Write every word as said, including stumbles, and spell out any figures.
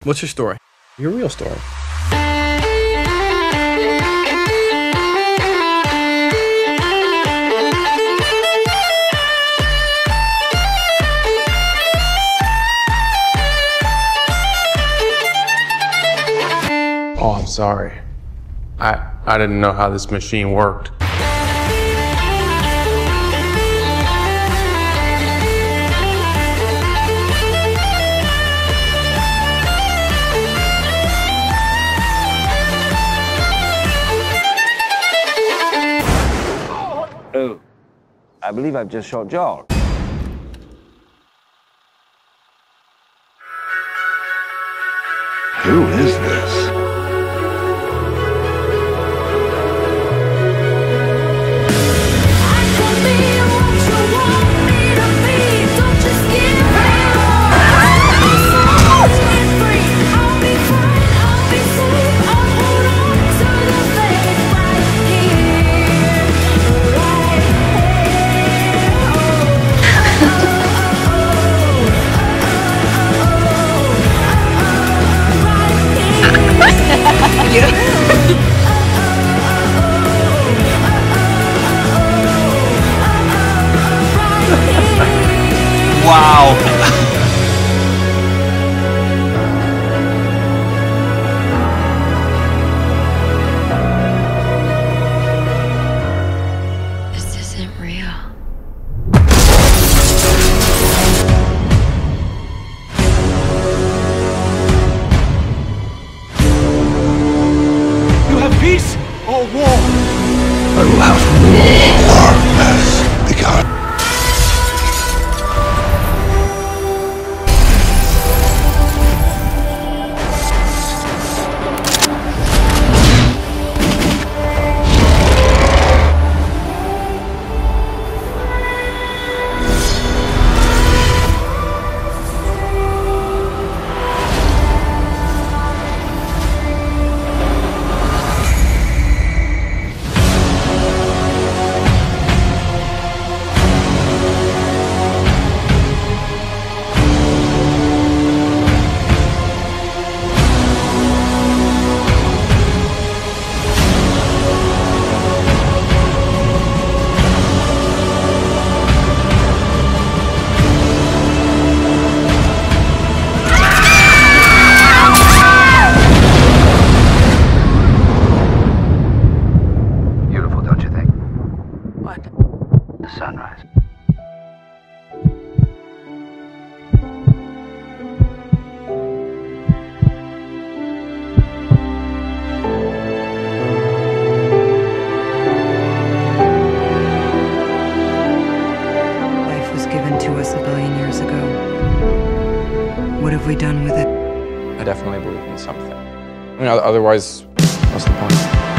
What's your story? Your real story. Oh, I'm sorry. I, I didn't know how this machine worked. Oh, I believe I've just shot George. Who is this? Wow. This isn't real. You have peace or war? I will have war. War has begun. The sunrise. Life was given to us a billion years ago. What have we done with it? I definitely believe in something. I mean, otherwise, what's the point?